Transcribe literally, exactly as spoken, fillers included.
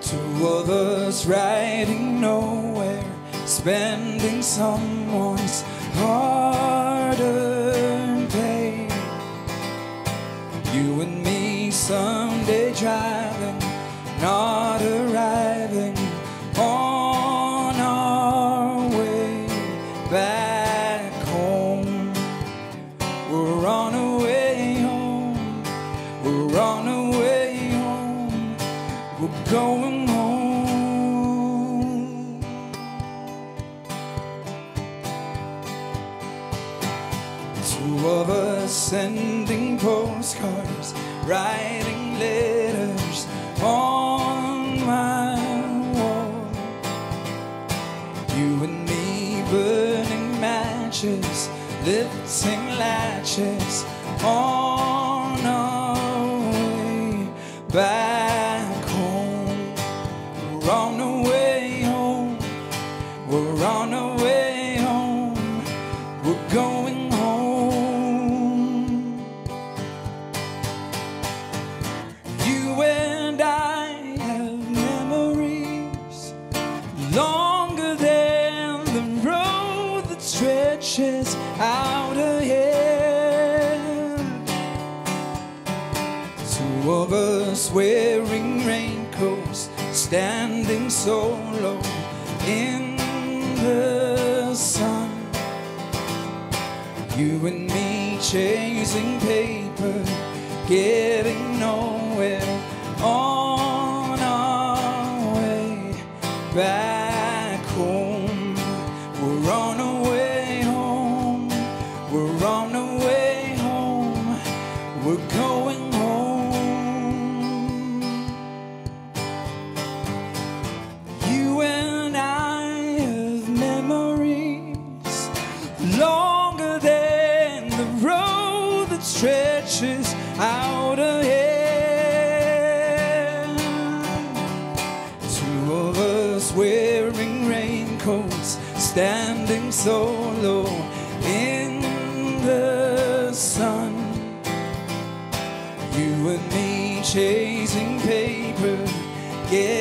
Two of us riding nowhere, spending someone's hard-earned pay. You and me someday driving, not arriving on our way back home. We're on our way home, we're on our way home, we're going home. Two of us sending postcards, writing letters on my wall. You and me burning matches, lifting latches on our way back home. We're on our way home, we're on our way home, we're going home. You and I have memories longer than the road that stretches out ahead. Two of us wearing raincoats, standing solo in the sun. You and me chasing paper, getting nowhere on our way back home. We're on our way home, we're on our way home, we're going home. You and I have memories longer than the road that stretches out ahead. Two of us wearing raincoats, standing solo in the sun. You and me chasing paper, getting